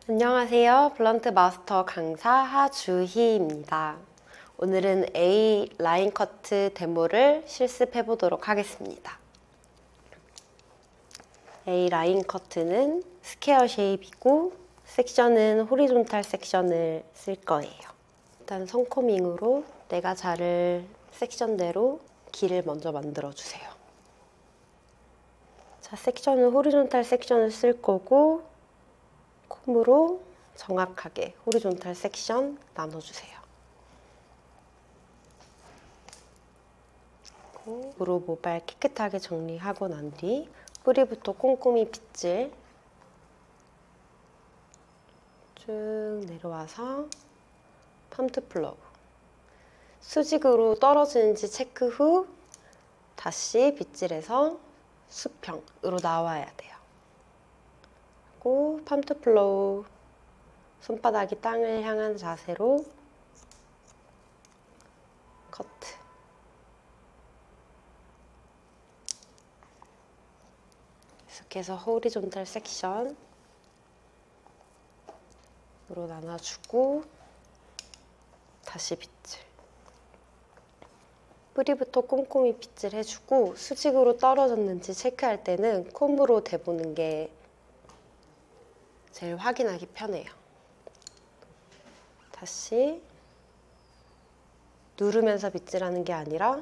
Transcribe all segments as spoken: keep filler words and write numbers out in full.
안녕하세요. 블런트 마스터 강사 하주희입니다. 오늘은 A 라인 커트 데모를 실습해 보도록 하겠습니다. A 라인 커트는 스퀘어 쉐입이고 섹션은 호리존탈 섹션을 쓸 거예요. 일단 선코밍으로 내가 자를 섹션대로 길을 먼저 만들어 주세요. 자, 섹션은 호리존탈 섹션을 쓸 거고 콤으로 정확하게 호리존탈 섹션 나눠주세요. 그리고 모발 깨끗하게 정리하고 난 뒤 뿌리부터 꼼꼼히 빗질 쭉 내려와서 펌트 플로우 수직으로 떨어지는지 체크 후 다시 빗질해서 수평으로 나와야 돼요. 그리고 펌트 플로우 손바닥이 땅을 향한 자세로 커트 계속해서 호리존탈 섹션으로 나눠주고 다시 빗질 뿌리부터 꼼꼼히 빗질 해주고 수직으로 떨어졌는지 체크할 때는 콤으로 대보는 게 제일 확인하기 편해요. 다시 누르면서 빗질하는 게 아니라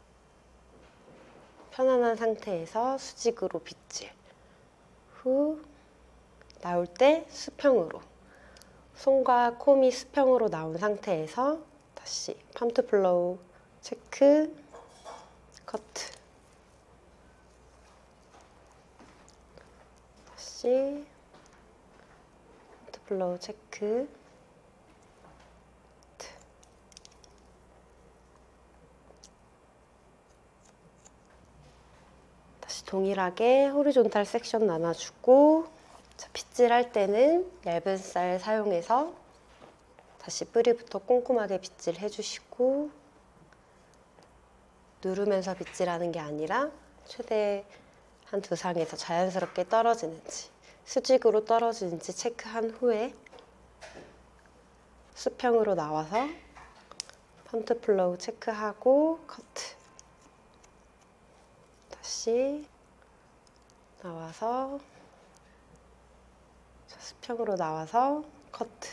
편안한 상태에서 수직으로 빗질 후 나올 때 수평으로 손과 콤이 수평으로 나온 상태에서 다시 펌트 플로우 체크 커트 다시 플로우 체크 다시 동일하게 호리존탈 섹션 나눠주고 자, 빗질할 때는 얇은 쌀 사용해서 다시 뿌리부터 꼼꼼하게 빗질 해주시고 누르면서 빗질하는 게 아니라 최대 한 두 상에서 자연스럽게 떨어지는지 수직으로 떨어지는지 체크한 후에 수평으로 나와서 펌트 플로우 체크하고 커트 다시 나와서 수평으로 나와서 커트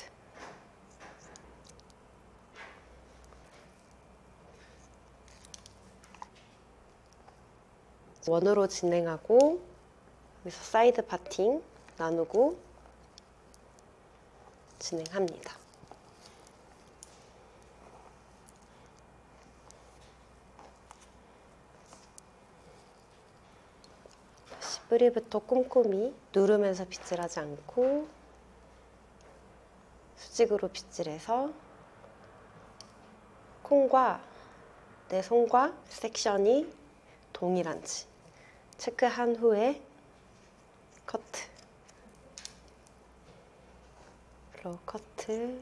원으로 진행하고 여기서 사이드 파팅 나누고 진행합니다. 다시 뿌리부터 꼼꼼히 누르면서 빗질하지 않고 수직으로 빗질해서 콩과 내 손과 섹션이 동일한지 체크한 후에 커트 플로우 커트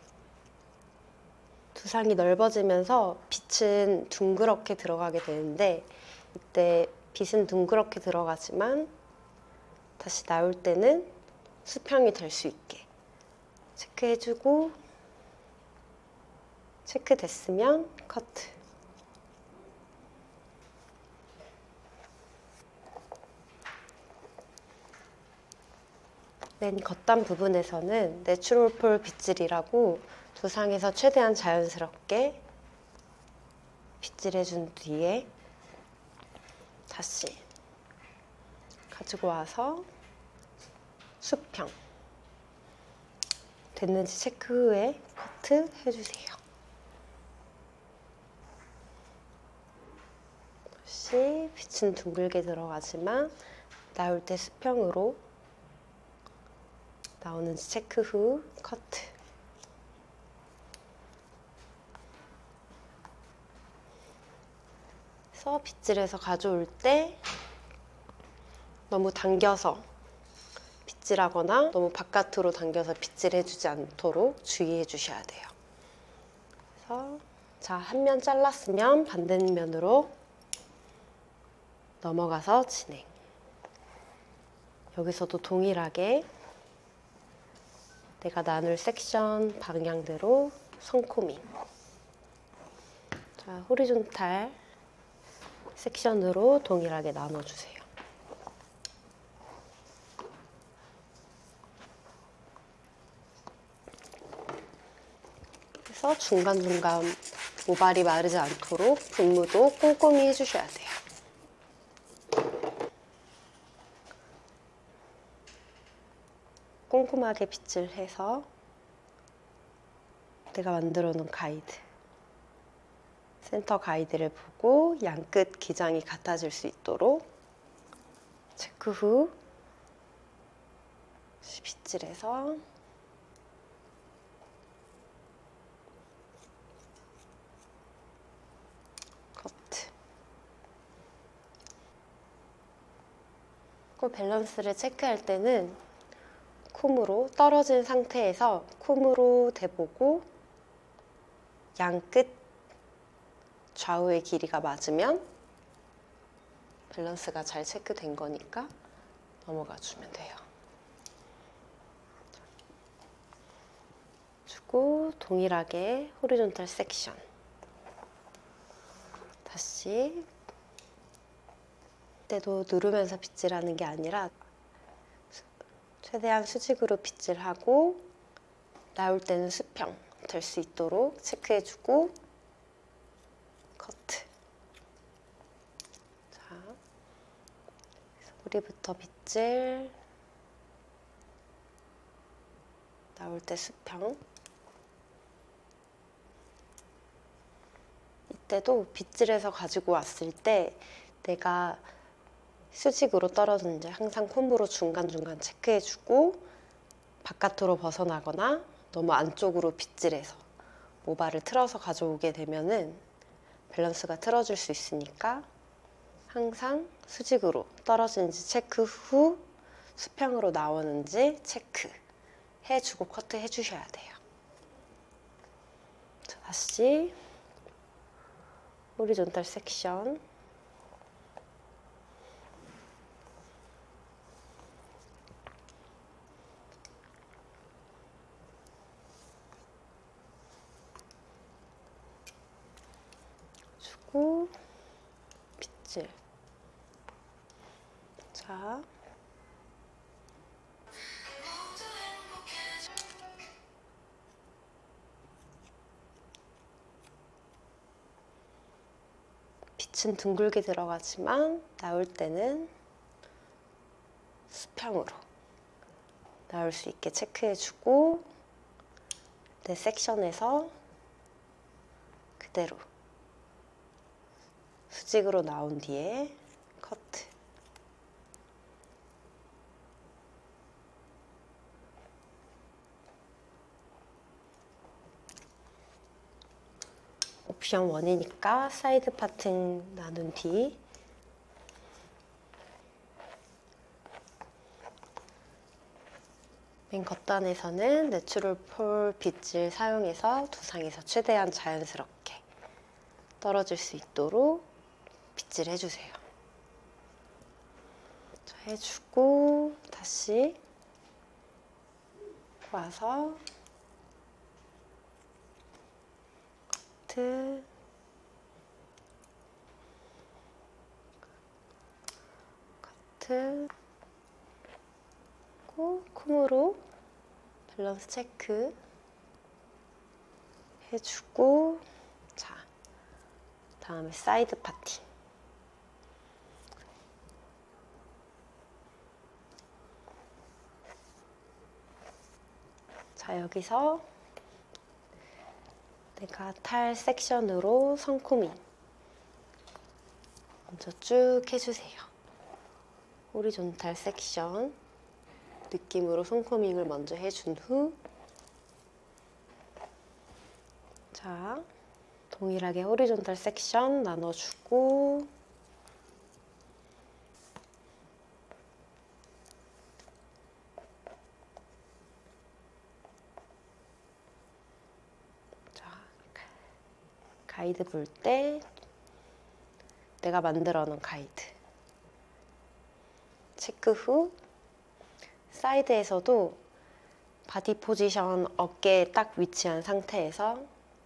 두상이 넓어지면서 빛은 둥그렇게 들어가게 되는데 이때 빛은 둥그렇게 들어가지만 다시 나올 때는 수평이 될 수 있게 체크해주고 체크됐으면 커트 맨 겉단 부분에서는 내추럴 폴 빗질이라고 두상에서 최대한 자연스럽게 빗질해준 뒤에 다시 가지고 와서 수평 됐는지 체크 후에 커트 해주세요. 다시 빛은 둥글게 들어가지만 나올 때 수평으로 나오는지 체크 후 커트 그래서 빗질해서 가져올 때 너무 당겨서 빗질하거나 너무 바깥으로 당겨서 빗질해주지 않도록 주의해 주셔야 돼요. 그래서 자, 한 면 잘랐으면 반대면으로 넘어가서 진행 여기서도 동일하게 내가 나눌 섹션 방향대로 선코밍. 자, 호리존탈 섹션으로 동일하게 나눠주세요. 그래서 중간중간 모발이 마르지 않도록 분무도 꼼꼼히 해주셔야 돼요. 꼼꼼하게 빗질 해서 내가 만들어 놓은 가이드, 센터 가이드를 보고 양끝 기장이 같아질 수 있도록 체크 후 빗질해서 커트. 그 밸런스를 체크할 때는 콤으로 떨어진 상태에서 콤으로 대보고 양끝 좌우의 길이가 맞으면 밸런스가 잘 체크된 거니까 넘어가 주면 돼요. 주고 동일하게 호리존탈 섹션. 다시 때도 누르면서 빗질하는 게 아니라 최대한 수직으로 빗질하고 나올 때는 수평 될 수 있도록 체크해주고 커트. 자, 머리부터 빗질, 나올 때 수평. 이때도 빗질해서 가지고 왔을 때 내가 수직으로 떨어지는지 항상 콤으로 중간중간 체크해주고 바깥으로 벗어나거나 너무 안쪽으로 빗질해서 모발을 틀어서 가져오게 되면은 밸런스가 틀어질 수 있으니까 항상 수직으로 떨어지는지 체크 후 수평으로 나오는지 체크 해주고 커트 해주셔야 돼요. 자, 다시 호리존탈 섹션. 주고 빗질. 자, 빛은 둥글게 들어가지만 나올 때는 수평으로 나올 수 있게 체크해주고 내 섹션에서 그대로 수직으로 나온 뒤에 커트. 옵션 일이니까 사이드 파트 나눈 뒤 맨 겉단에서는 내추럴 폴 빗질 사용해서 두상에서 최대한 자연스럽게 떨어질 수 있도록 빗질 해주세요. 자, 해주고 다시 와서 커트, 커트, 고 콤으로 밸런스 체크 해주고, 자, 다음에 사이드 파티. 자, 여기서 내가 탈 섹션으로 선코밍 먼저 쭉 해주세요. 호리존탈 섹션 느낌으로 손코밍을 먼저 해준 후, 자, 동일하게 호리존탈 섹션 나눠주고, 자, 가이드 볼 때 내가 만들어 놓은 가이드 체크 후, 사이드에서도 바디 포지션 어깨에 딱 위치한 상태에서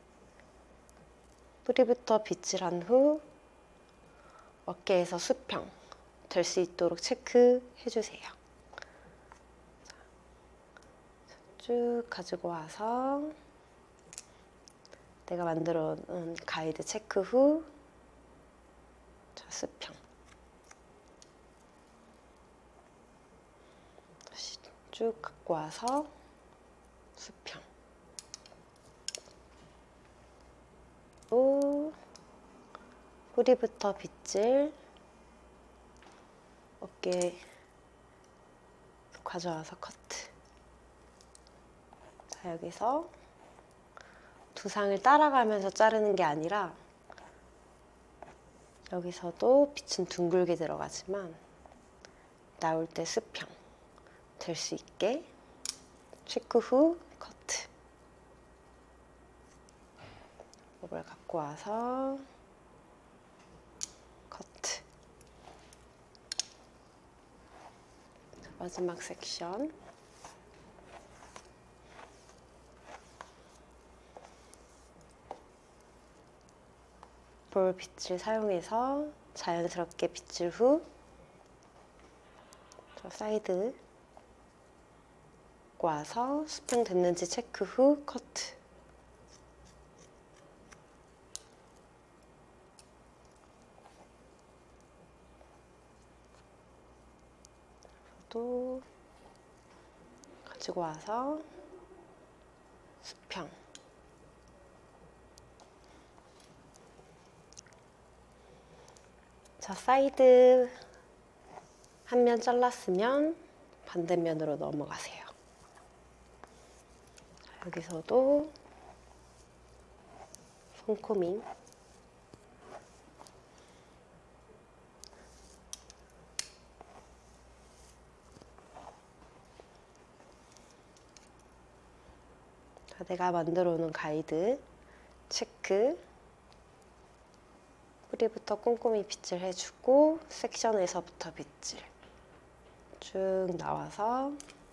뿌리부터 빗질한 후 어깨에서 수평 될 수 있도록 체크해주세요. 쭉 가지고 와서 내가 만들어 놓은 가이드 체크 후 자, 수평. 다시 쭉 갖고 와서 수평. 또 뿌리부터 빗질 어깨 가져와서 커트. 자, 여기서 두상을 따라가면서 자르는 게 아니라 여기서도 빗은 둥글게 들어가지만 나올 때 수평 될 수 있게 체크 후 커트. 이걸 갖고 와서 커트. 마지막 섹션. 볼 빗질 사용해서 자연스럽게 빗질 후 저 사이드 와서 수평 됐는지 체크 후 커트. 또 가지고 와서 수평. 자, 사이드 한 면 잘랐으면 반대면으로 넘어가세요. 자, 여기서도 손코밍. 자, 내가 만들어 놓은 가이드 체크. 뿌리부터 꼼꼼히 빗질 해주고 섹션에서부터 빗질 쭉 나와서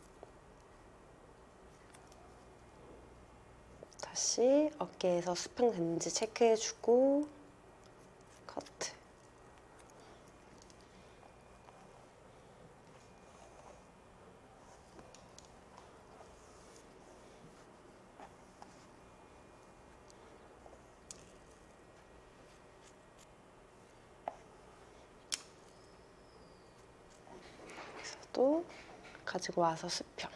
다시 어깨에서 수평 됐는지 체크해주고 커트. 또 가지고 와서 수평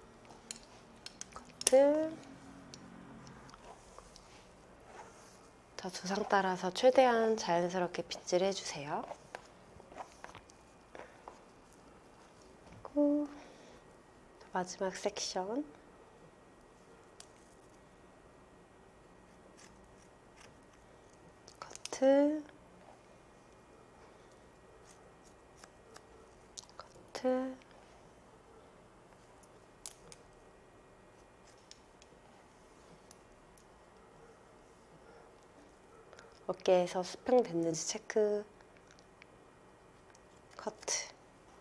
커트. 자, 두상 따라서 최대한 자연스럽게 빗질 해주세요. 그리고 마지막 섹션. 커트. 커트. 어깨에서 수평 됐는지 체크 커트.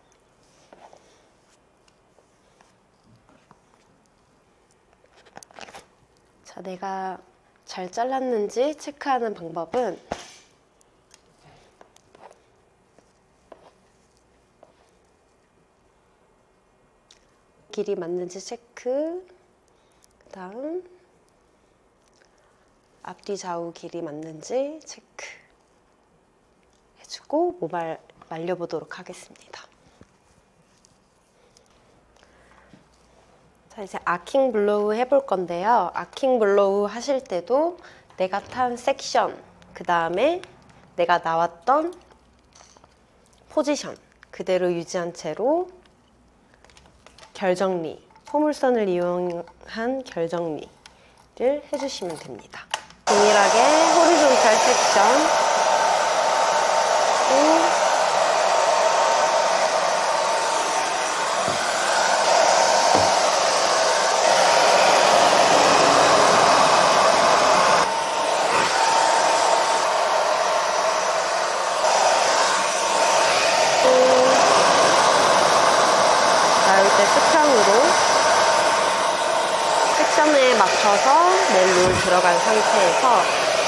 자, 내가 잘 잘랐는지 체크하는 방법은 길이 맞는지 체크. 그 다음 앞뒤 좌우 길이 맞는지 체크 해주고 모발 말려보도록 하겠습니다. 자, 이제 아킹 블로우 해볼 건데요. 아킹 블로우 하실 때도 내가 탄 섹션, 그 다음에 내가 나왔던 포지션 그대로 유지한 채로 결정리, 포물선을 이용한 결정리를 해주시면 됩니다. 동일하게 호리존탈 섹션 또 나올 때 수평으로 맞춰서 멜롤 들어간 상태에서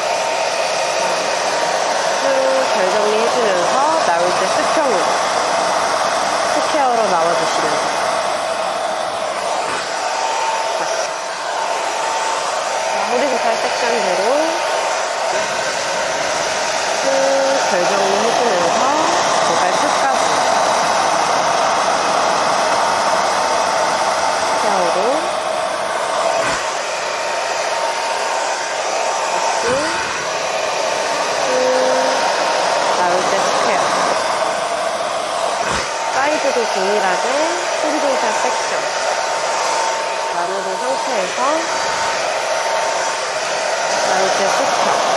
쭉 결 정리해주면서 나올 때 수평으로 스퀘어로 나와주시면 돼요. 호리존탈 섹션대로 쭉 결 정리해주면서 고갈 끝까지 스퀘어로 사이즈도 동일하게 호리존탈 섹션 나누는 상태에서 나올 때 스퀘어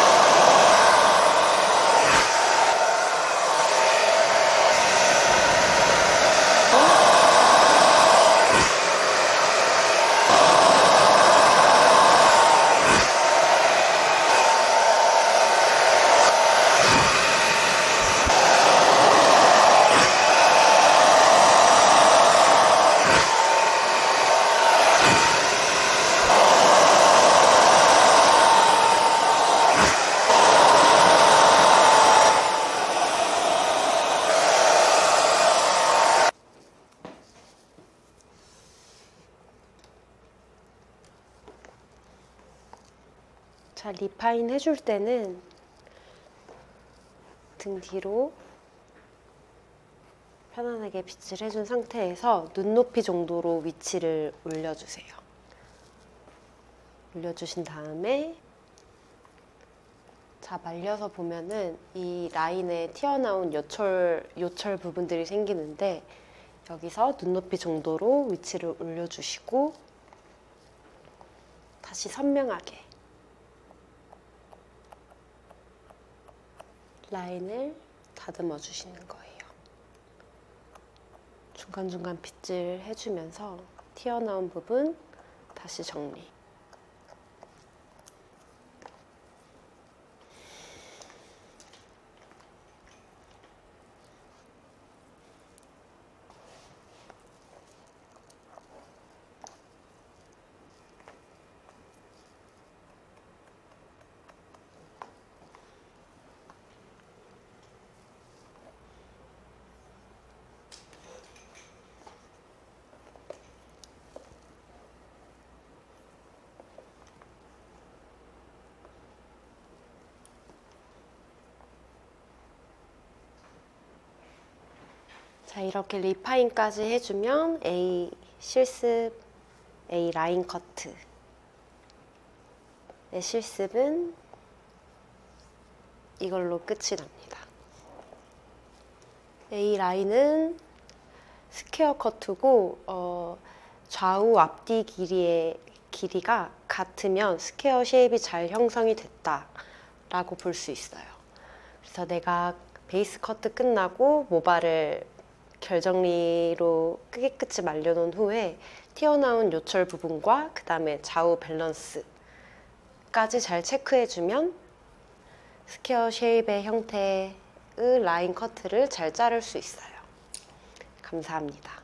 자, 리파인 해줄 때는 등 뒤로 편안하게 빗질 해준 상태에서 눈높이 정도로 위치를 올려주세요. 올려주신 다음에 자, 말려서 보면은 이 라인에 튀어나온 요철, 요철 부분들이 생기는데 여기서 눈높이 정도로 위치를 올려주시고 다시 선명하게 라인을 다듬어 주시는 거예요. 중간중간 빗질 해주면서 튀어나온 부분 다시 정리. 자, 이렇게 리파인까지 해주면 A 실습, A 라인 커트. 네, 실습은 이걸로 끝이 납니다. A 라인은 스퀘어 커트고 어, 좌우 앞뒤 길이의 길이가 같으면 스퀘어 쉐입이 잘 형성이 됐다라고 볼 수 있어요. 그래서 내가 베이스 커트 끝나고 모발을 결정리로 깨끗이 말려놓은 후에 튀어나온 요철 부분과 그 다음에 좌우 밸런스까지 잘 체크해주면 스퀘어 쉐입의 형태의 라인 커트를 잘 자를 수 있어요. 감사합니다.